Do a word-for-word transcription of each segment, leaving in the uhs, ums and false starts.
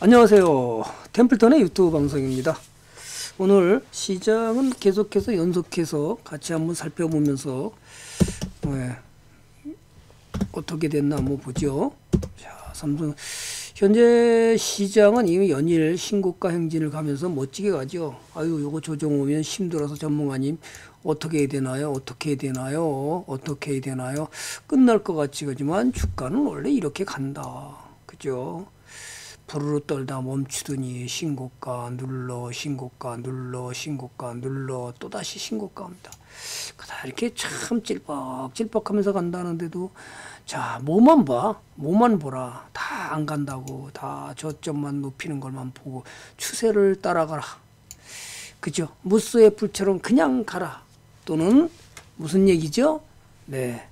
안녕하세요. 템플턴의 유튜브 방송입니다. 오늘 시장은 계속해서 연속해서 같이 한번 살펴보면서 네, 어떻게 됐나 한번 보죠. 자, 삼성 현재 시장은 이미 연일 신고가 행진을 가면서 멋지게 가죠. 아유, 요거 조정 오면 힘들어서 전문가님 어떻게 해야 되나요? 어떻게 해야 되나요? 어떻게 해야 되나요? 끝날 것 같지 그지만 주가는 원래 이렇게 간다. 그죠? 부르르 떨다 멈추더니 신고가 눌러 신고가 눌러 신고가 눌러 또다시 신고가 옵니다. 그다 이렇게 참 찔뻑찔뻑 하면서 간다는데도 자 뭐만 봐 뭐만 보라 다 안 간다고 다 저점만 높이는 것만 보고 추세를 따라가라. 그죠? 무스의 불처럼 그냥 가라. 또는 무슨 얘기죠? 네,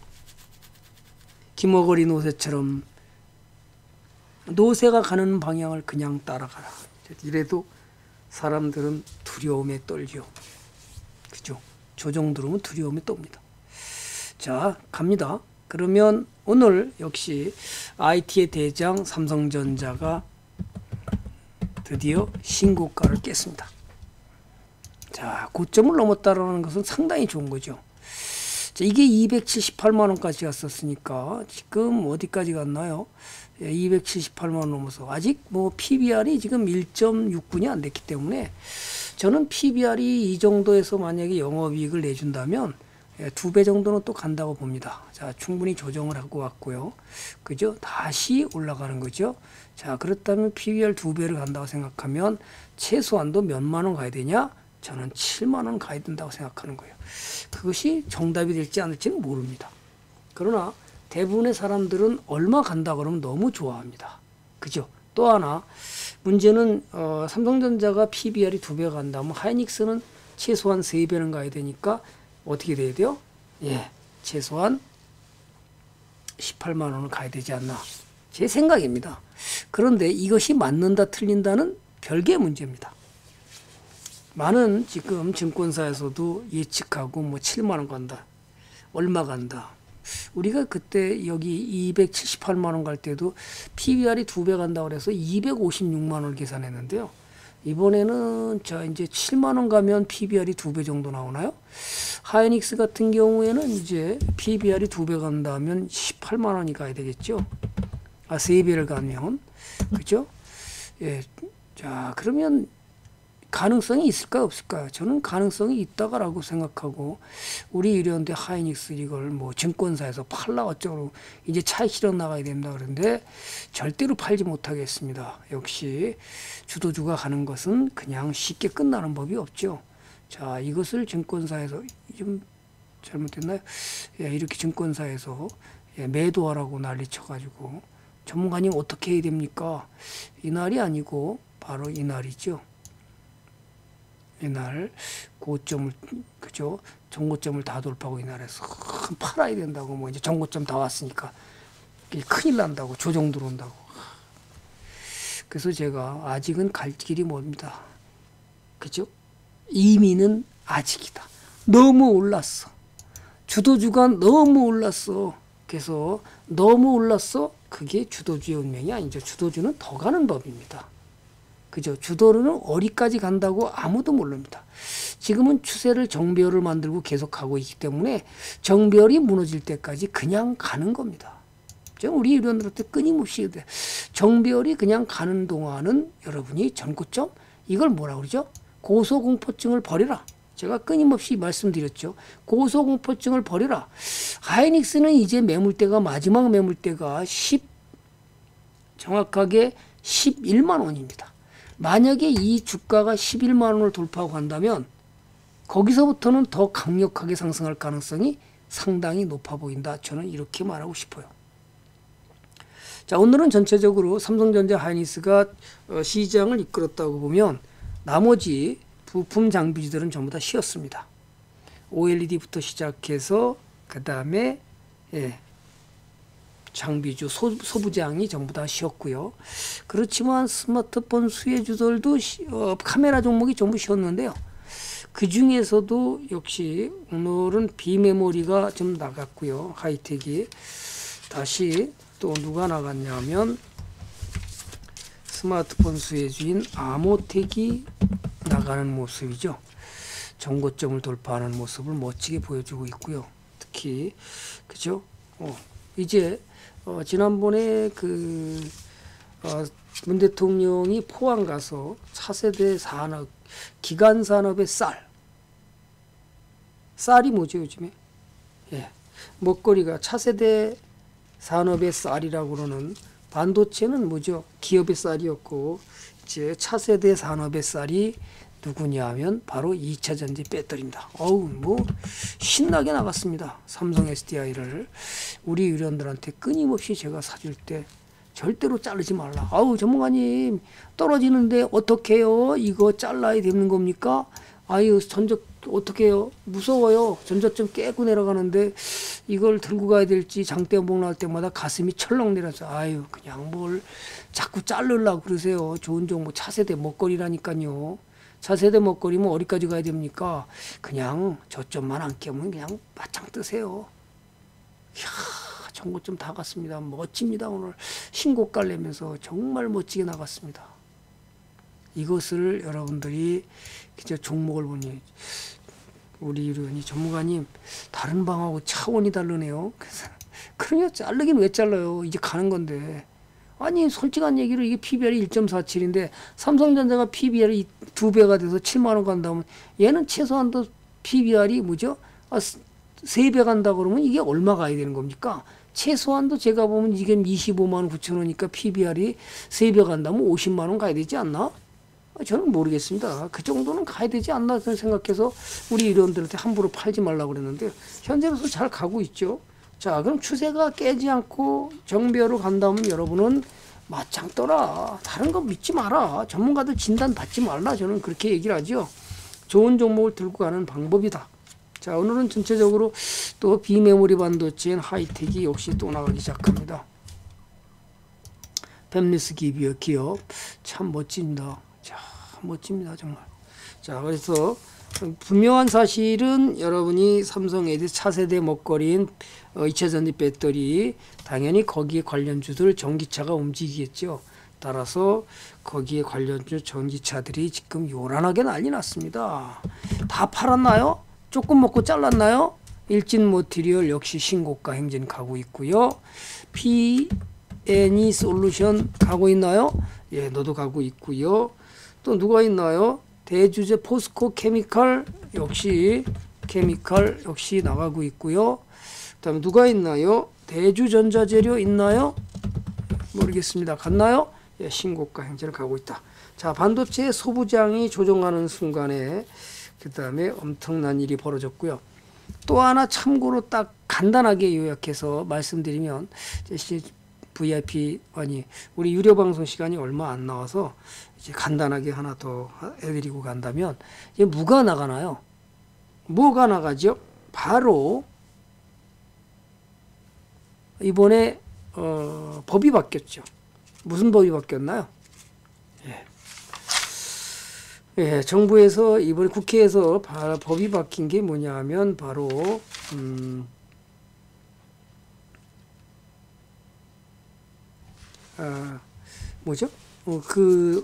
김어거리 노새처럼 노새가 가는 방향을 그냥 따라가라. 이래도 사람들은 두려움에 떨죠. 그죠? 조정 들으면 두려움에 떱니다. 자, 갑니다. 그러면 오늘 역시 아이티의 대장 삼성전자가 드디어 신고가를 깼습니다. 자, 고점을 넘었다라는 것은 상당히 좋은 거죠. 자, 이게 이백칠십팔만 원까지 갔었으니까 지금 어디까지 갔나요? 이백칠십팔만 원 넘어서 아직 뭐 피비알이 지금 일 점 육군이 안 됐기 때문에 저는 피비알이 이 정도에서 만약에 영업이익을 내준다면 두 배 정도는 또 간다고 봅니다. 자, 충분히 조정을 하고 왔고요. 그죠? 다시 올라가는 거죠. 자, 그렇다면 피비알 두 배를 간다고 생각하면 최소한도 몇만 원 가야 되냐? 저는 칠만 원 가야 된다고 생각하는 거예요. 그것이 정답이 될지 않을지는 모릅니다. 그러나 대부분의 사람들은 얼마 간다 그러면 너무 좋아합니다. 그죠? 또 하나 문제는 어, 삼성전자가 피비알이 두 배 간다면 하이닉스는 최소한 세 배는 가야 되니까 어떻게 돼야 돼요? 예, 최소한 십팔만 원은 가야 되지 않나. 제 생각입니다. 그런데 이것이 맞는다 틀린다는 별개의 문제입니다. 많은 지금 증권사에서도 예측하고 뭐 칠만 원 간다. 얼마 간다. 우리가 그때 여기 이백칠십팔만 원 갈 때도 피비알이 두 배 간다고 그래서 이백오십육만 원을 계산했는데요. 이번에는 자 이제 칠만 원 가면 피비알이 두 배 정도 나오나요? 하이닉스 같은 경우에는 이제 피비알이 두 배 간다면 십팔만 원이 가야 되겠죠. 아, 세 배를 가면. 그죠? 예. 자, 그러면 가능성이 있을까요? 없을까요? 저는 가능성이 있다가라고 생각하고 우리 이런데 하이닉스 이걸 뭐 증권사에서 팔라 어쩌고 이제 차익 실현 나가야 된다 그러는데 절대로 팔지 못하겠습니다. 역시 주도주가 가는 것은 그냥 쉽게 끝나는 법이 없죠. 자, 이것을 증권사에서 좀 잘못됐나요? 예, 이렇게 증권사에서 예, 매도하라고 난리 쳐가지고 전문가님 어떻게 해야 됩니까? 이날이 아니고 바로 이날이죠. 이날 고점을 그죠 정고점을 다 돌파하고 이날에서 팔아야 된다고 뭐 이제 정고점 다 왔으니까 큰일 난다고 조정 들어온다고. 그래서 제가 아직은 갈 길이 멉니다. 그죠? 이미는 아직이다. 너무 올랐어. 주도주가 너무 올랐어. 그래서 너무 올랐어. 그게 주도주의 운명이 아니죠. 주도주는 더 가는 법입니다. 그죠? 주도는 어디까지 간다고 아무도 모릅니다. 지금은 추세를 정배열을 만들고 계속 가고 있기 때문에 정배열이 무너질 때까지 그냥 가는 겁니다. 우리 이론으로부터 끊임없이 정배열이 그냥 가는 동안은 여러분이 전고점 이걸 뭐라 그러죠? 고소공포증을 버려라. 제가 끊임없이 말씀드렸죠. 고소공포증을 버려라. 하이닉스는 이제 매물대가 마지막 매물대가 십 정확하게 십일만 원입니다. 만약에 이 주가가 십일만 원을 돌파하고 간다면 거기서부터는 더 강력하게 상승할 가능성이 상당히 높아 보인다. 저는 이렇게 말하고 싶어요. 자, 오늘은 전체적으로 삼성전자 하이닉스가 시장을 이끌었다고 보면 나머지 부품 장비주들은 전부 다 쉬었습니다. 오엘이디부터 시작해서 그 다음에 예, 장비주, 소, 소부장이 전부 다 쉬었고요. 그렇지만 스마트폰 수혜주들도 시, 어, 카메라 종목이 전부 쉬었는데요. 그 중에서도 역시 오늘은 비메모리가 좀 나갔고요. 하이텍이 다시 또 누가 나갔냐면 스마트폰 수혜주인 아모텍이 나가는 모습이죠. 정고점을 돌파하는 모습을 멋지게 보여주고 있고요. 특히 그죠? 어, 이제 어, 지난번에 그 어, 문 대통령이 포항 가서 차세대 산업, 기간 산업의 쌀, 쌀이 뭐죠 요즘에? 예, 먹거리가 차세대 산업의 쌀이라고 그러는, 반도체는 뭐죠? 기업의 쌀이었고, 이제 차세대 산업의 쌀이 누구냐 하면 바로 이차 전지 배터리입니다. 어우, 뭐 신나게 나갔습니다. 삼성 에스디아이를 우리 유료원들한테 끊임없이 제가 사줄 때 절대로 자르지 말라. 아우, 전문가님 떨어지는데 어떻게 해요? 이거 잘라야 되는 겁니까? 아유, 전적 어떻게 해요? 무서워요. 전저점 깨고 내려가는데 이걸 들고 가야 될지 장대봉 날 때마다 가슴이 철렁 내려서, 아유, 그냥 뭘 자꾸 자르려고 그러세요. 좋은 정보, 차세대 먹거리라니까요. 차세대 먹거리면 어디까지 가야 됩니까? 그냥 저점만 안 깨면 그냥 바짝 뜨세요. 이야, 정보점 다 갔습니다. 멋집니다. 오늘 신고가 내면서 정말 멋지게 나갔습니다. 이것을 여러분들이 이제 종목을 보니, 우리 의원이 전문가님 다른 방하고 차원이 다르네요. 그래서 그러냐, 자르긴 왜 잘라요? 이제 가는 건데. 아니, 솔직한 얘기로 이게 피비알이 일 점 사칠인데 삼성전자가 피비알이 두 배가 돼서 칠만 원 간다면 얘는 최소한도 피비알이 뭐죠? 아, 세 배 간다 그러면 이게 얼마 가야 되는 겁니까? 최소한도 제가 보면 이게 이십오만 원 구천 원이니까 피비알이 세 배 간다면 오십만 원 가야 되지 않나? 저는 모르겠습니다. 그 정도는 가야 되지 않나 생각해서 우리 의원들한테 함부로 팔지 말라고 그랬는데 현재로서 잘 가고 있죠. 자, 그럼 추세가 깨지 않고 정배로 간다면 여러분은 맞짱 떠라. 다른 거 믿지 마라. 전문가들 진단 받지 말라. 저는 그렇게 얘기를 하죠. 좋은 종목을 들고 가는 방법이다. 자, 오늘은 전체적으로 또 비메모리 반도체인 하이텍이 역시 또 나가기 시작합니다. 팹리스 기비어 기업 참 멋집니다. 자, 멋집니다 정말. 자, 그래서 분명한 사실은 여러분이 삼성 에디 차세대 먹거리인 어, 이차 전지 배터리, 당연히 거기에 관련주들 전기차가 움직이겠죠. 따라서 거기에 관련주 전기차들이 지금 요란하게 난리 났습니다. 다 팔았나요? 조금 먹고 잘랐나요? 일진 모티리얼 역시 신고가 행진 가고 있고요. 피엔이 솔루션 가고 있나요? 예, 너도 가고 있고요. 또 누가 있나요? 대주제 포스코 케미칼 역시 케미칼 역시 나가고 있고요. 그다음에 누가 있나요? 대주전자재료 있나요? 모르겠습니다. 갔나요? 예, 신고가 행진을 가고 있다. 자, 반도체 소부장이 조정하는 순간에 그다음에 엄청난 일이 벌어졌고요. 또 하나 참고로 딱 간단하게 요약해서 말씀드리면, 브이아이피 아니 우리 유료 방송 시간이 얼마 안 나와서 이제 간단하게 하나 더 해드리고 간다면, 이제 뭐가 나가나요? 뭐가 나가죠? 바로 이번에 어, 법이 바뀌었죠. 무슨 법이 바뀌었나요? 예. 예, 정부에서 이번에 국회에서 바, 법이 바뀐 게 뭐냐 하면 바로 음, 아, 뭐죠? 어, 그,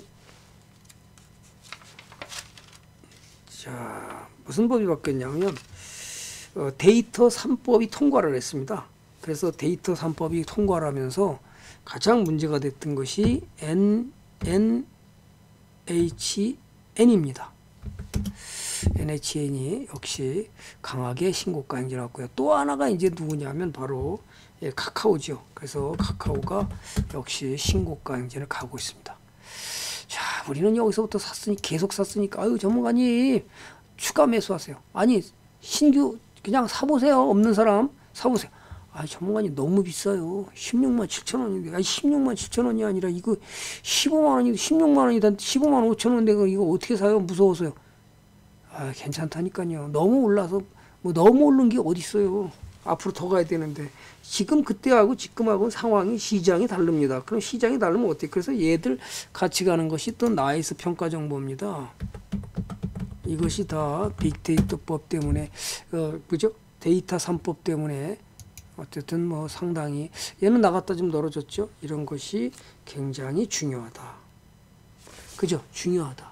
자, 무슨 법이 바뀌었냐면, 어, 데이터 삼 법이 통과를 했습니다. 그래서 데이터 삼 법이 통과를 하면서 가장 문제가 됐던 것이 엔 엔 에이치 엔입니다. 엔 에이치 엔이 역시 강하게 신고가 행진했고요. 또 하나가 이제 누구냐면 바로 예, 카카오죠. 그래서 카카오가 역시 신고가 행진을 가고 있습니다. 자, 우리는 여기서부터 샀으니 계속 샀으니까 아유 전문가님 추가 매수하세요. 아니 신규 그냥 사보세요. 없는 사람 사보세요. 아, 전문가님 너무 비싸요. 십육만 칠천 원인데. 아니 십육만 칠천 원이 아니라 이거 십오만 원이 십육만 원이다. 십오만 오천 원인데 이거 어떻게 사요? 무서워서요. 아, 괜찮다니까요. 너무 올라서 뭐 너무 오른 게 어디 있어요. 앞으로 더 가야 되는데 지금 그때하고 지금하고 상황이 시장이 다릅니다. 그럼 시장이 다르면 어때요? 그래서 얘들 같이 가는 것이 또 나이스 평가 정보입니다. 이것이 다 빅데이터법 때문에 어, 그죠? 데이터 삼 법 때문에 어쨌든 뭐 상당히 얘는 나갔다 좀 멀어졌죠. 이런 것이 굉장히 중요하다. 그죠? 중요하다.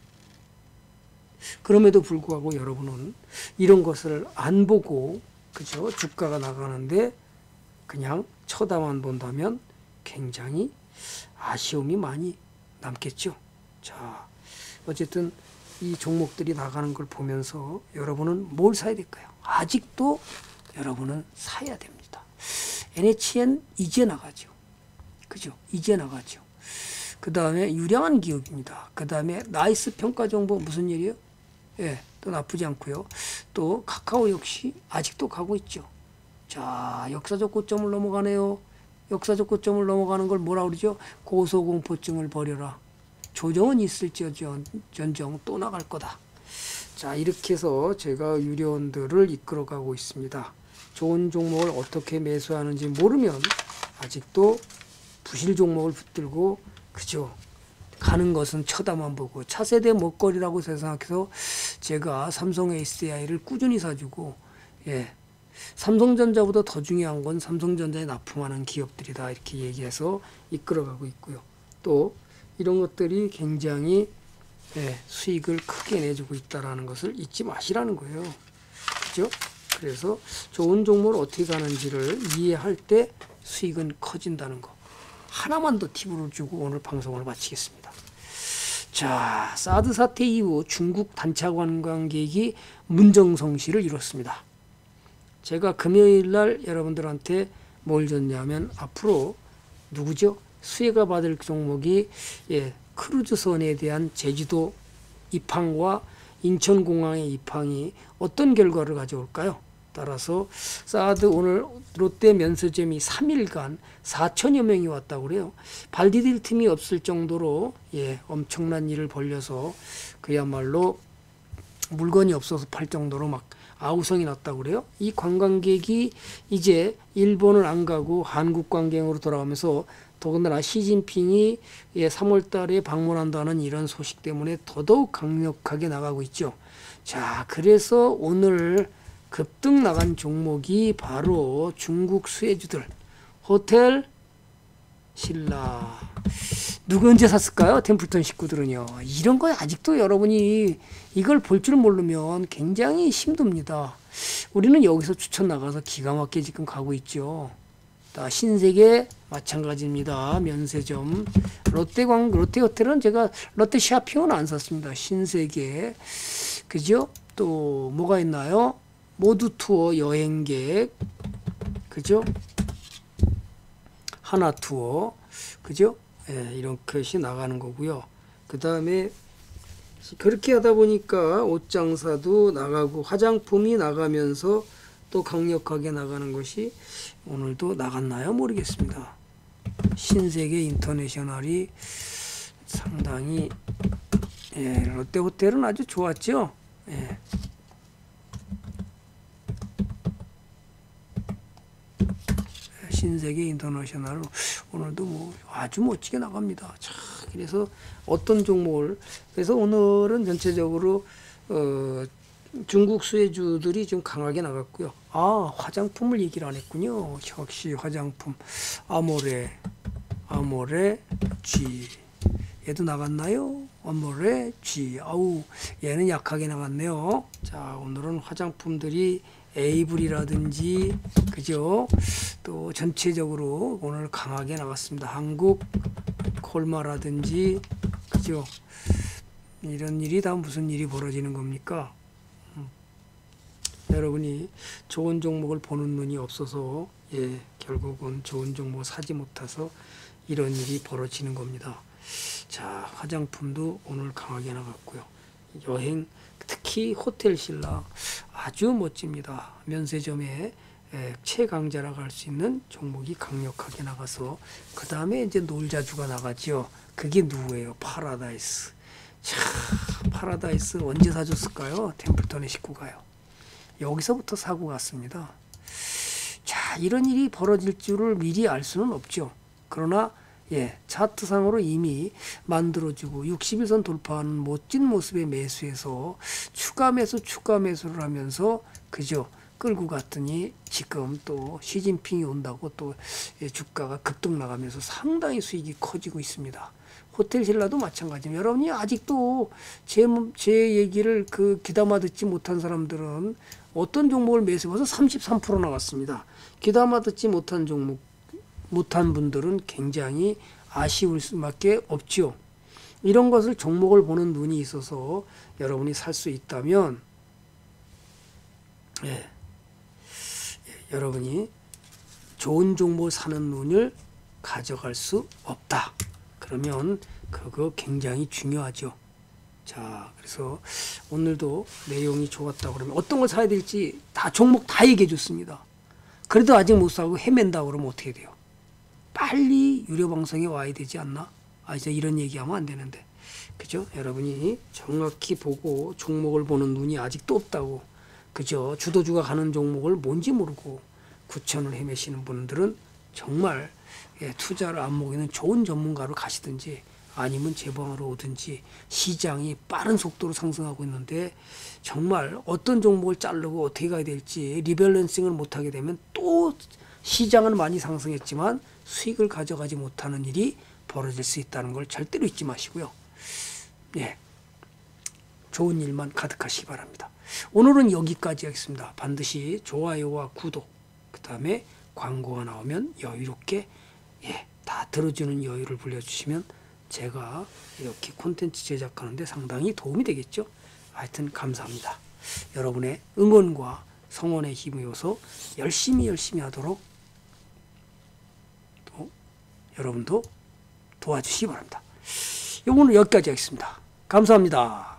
그럼에도 불구하고 여러분은 이런 것을 안 보고, 그죠? 주가가 나가는데 그냥 쳐다만 본다면 굉장히 아쉬움이 많이 남겠죠. 자, 어쨌든 이 종목들이 나가는 걸 보면서 여러분은 뭘 사야 될까요? 아직도 여러분은 사야 됩니다. 엔에이치엔 이제 나가죠. 그죠? 이제 나가죠. 그 다음에 유량한 기업입니다. 그 다음에 나이스 평가 정보 무슨 일이요? 예, 또 나쁘지 않고요. 또 카카오 역시 아직도 가고 있죠. 자, 역사적 고점을 넘어가네요. 역사적 고점을 넘어가는 걸 뭐라 그러죠? 고소공포증을 버려라. 조정은 있을지언정 또 나갈 거다. 자, 이렇게 해서 제가 유료원들을 이끌어가고 있습니다. 좋은 종목을 어떻게 매수하는지 모르면 아직도 부실 종목을 붙들고, 그죠? 가는 것은 쳐다만 보고 차세대 먹거리라고 생각해서 제가 삼성 에스디아이를 꾸준히 사주고, 예, 삼성전자보다 더 중요한 건 삼성전자에 납품하는 기업들이다, 이렇게 얘기해서 이끌어가고 있고요. 또 이런 것들이 굉장히, 예, 수익을 크게 내주고 있다는 것을 잊지 마시라는 거예요. 그죠? 그래서 좋은 종목을 어떻게 가는지를 이해할 때 수익은 커진다는 거. 하나만 더 팁을 주고 오늘 방송을 마치겠습니다. 자, 사드 사태 이후 중국 단차 관광객이 문정성시를 이뤘습니다. 제가 금요일 날 여러분들한테 뭘 줬냐면, 앞으로 누구죠? 수혜가 받을 종목이, 예, 크루즈선에 대한 제주도 입항과 인천공항의 입항이 어떤 결과를 가져올까요? 따라서 사드 오늘 롯데 면세점이 삼 일간 사천여 명이 왔다고 그래요. 발 디딜 틈이 없을 정도로, 예, 엄청난 일을 벌려서 그야말로 물건이 없어서 팔 정도로 막 아우성이 났다고 그래요. 이 관광객이 이제 일본을 안 가고 한국 관광으로 돌아오면서, 더군다나 시진핑이, 예, 삼월 달에 방문한다는 이런 소식 때문에 더더욱 강력하게 나가고 있죠. 자, 그래서 오늘 급등 나간 종목이 바로 중국 수혜주들, 호텔 신라. 누구 언제 샀을까요? 템플턴 식구들은요. 이런 거 아직도 여러분이 이걸 볼 줄 모르면 굉장히 힘듭니다. 우리는 여기서 추천 나가서 기가 막히게 지금 가고 있죠. 신세계 마찬가지입니다. 면세점. 롯데광, 롯데호텔은 제가 롯데쇼핑은 안 샀습니다. 신세계. 그죠? 또 뭐가 있나요? 모두투어 여행객. 그죠? 하나투어. 그죠? 예, 이런 것이 나가는 거고요. 그 다음에 그렇게 하다 보니까 옷장사도 나가고 화장품이 나가면서 또 강력하게 나가는 것이 오늘도 나갔나요? 모르겠습니다. 신세계 인터내셔널이 상당히, 예, 롯데호텔은 아주 좋았죠. 예. 신세계 인터내셔널 오늘도 뭐 아주 멋지게 나갑니다. 자, 그래서 어떤 종목을, 그래서 오늘은 전체적으로 어, 중국 수혜주들이 좀 강하게 나갔고요. 아, 화장품을 얘기를 안 했군요. 역시 화장품. 아모레, 아모레 G. 얘도 나갔나요? 아모레 G. 아우, 얘는 약하게 나갔네요. 자, 오늘은 화장품들이 에이블이라든지, 그죠? 또 전체적으로 오늘 강하게 나갔습니다. 한국 콜마라든지, 그죠? 이런 일이 다 무슨 일이 벌어지는 겁니까? 여러분이 좋은 종목을 보는 눈이 없어서, 예, 결국은 좋은 종목 사지 못해서 이런 일이 벌어지는 겁니다. 자, 화장품도 오늘 강하게 나갔고요. 여행, 특히 호텔 신라 아주 멋집니다. 면세점에, 예, 최강자라고 할 수 있는 종목이 강력하게 나가서, 그 다음에 이제 놀자주가 나가죠. 그게 누구예요? 파라다이스. 자, 파라다이스 언제 사줬을까요? 템플턴의 식구가요. 여기서부터 사고 갔습니다. 자, 이런 일이 벌어질 줄을 미리 알 수는 없죠. 그러나, 예, 차트상으로 이미 만들어지고 육십 일선 돌파하는 멋진 모습의 매수에서 추가 매수, 추가 매수를 하면서, 그죠? 끌고 갔더니 지금 또 시진핑이 온다고 또, 예, 주가가 급등 나가면서 상당히 수익이 커지고 있습니다. 호텔 신라도 마찬가지입니다. 여러분이 아직도 제, 제 얘기를 그 귀담아 듣지 못한 사람들은 어떤 종목을 매수해서 삼십삼 퍼센트 나왔습니다. 귀담아 듣지 못한 종목, 못한 분들은 굉장히 아쉬울 수밖에 없지요. 이런 것을 종목을 보는 눈이 있어서 여러분이 살 수 있다면, 예, 예, 여러분이 좋은 종목을 사는 눈을 가져갈 수 없다. 그러면 그거 굉장히 중요하죠. 자, 그래서 오늘도 내용이 좋았다 그러면 어떤 걸 사야 될지 다 종목 다 얘기해 줬습니다. 그래도 아직 못 사고 헤맨다 그러면 어떻게 돼요? 빨리 유료 방송에 와야 되지 않나? 아, 이제 이런 얘기하면 안 되는데. 그죠? 여러분이 정확히 보고 종목을 보는 눈이 아직도 없다고. 그죠? 주도주가 가는 종목을 뭔지 모르고 구천을 헤매시는 분들은 정말, 예, 투자를 안 먹이는 좋은 전문가로 가시든지 아니면 제 방으로 오든지. 시장이 빠른 속도로 상승하고 있는데 정말 어떤 종목을 자르고 어떻게 가야 될지 리밸런싱을 못하게 되면 또 시장은 많이 상승했지만 수익을 가져가지 못하는 일이 벌어질 수 있다는 걸 절대로 잊지 마시고요. 예, 좋은 일만 가득하시기 바랍니다. 오늘은 여기까지 하겠습니다. 반드시 좋아요와 구독, 그 다음에 광고가 나오면 여유롭게, 예, 다 들어주는 여유를 불려주시면 제가 이렇게 콘텐츠 제작하는데 상당히 도움이 되겠죠. 하여튼 감사합니다. 여러분의 응원과 성원에 힘이어서 열심히 열심히 하도록 또 여러분도 도와주시기 바랍니다. 오늘 여기까지 하겠습니다. 감사합니다.